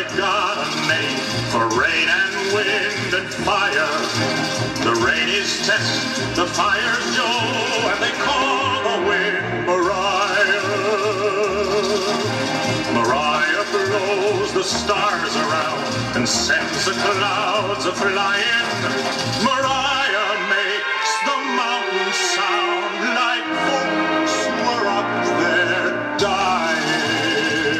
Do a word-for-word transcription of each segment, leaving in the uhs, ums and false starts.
they got a name for rain and wind and fire. The rain is Tess, the fire's Joe, and they call the wind Mariah. Mariah blows the stars around and sends the clouds a-flying. Mariah makes the mountains sound like folks were up there dying.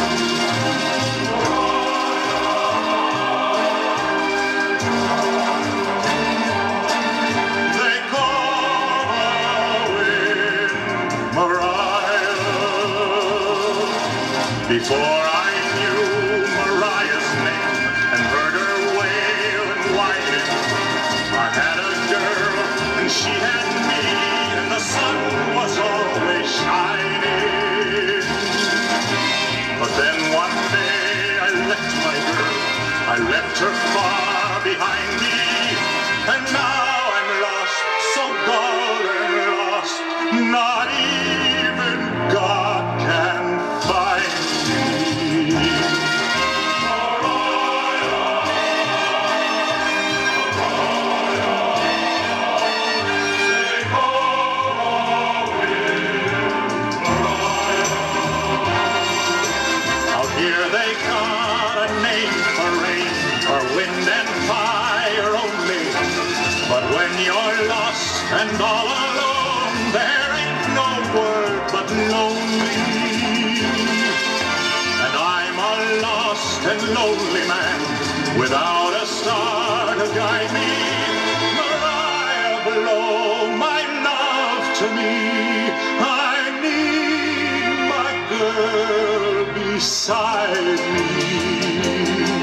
They call the wind Mariah. Before I knew Mariah's name and heard her wail and whine, I had a girl and she had me, and the sun was always shining. But then one day I left my girl, I left her far behind me, and now I'm lost, so dull and lost, not even God can find me. Here they got a name for rain, for wind and fire only. But when you're lost and all alone, there ain't no word but lonely. And I'm a lost and lonely man, without a star to guide me. Mariah, blow my love to me. I need my girl beside me.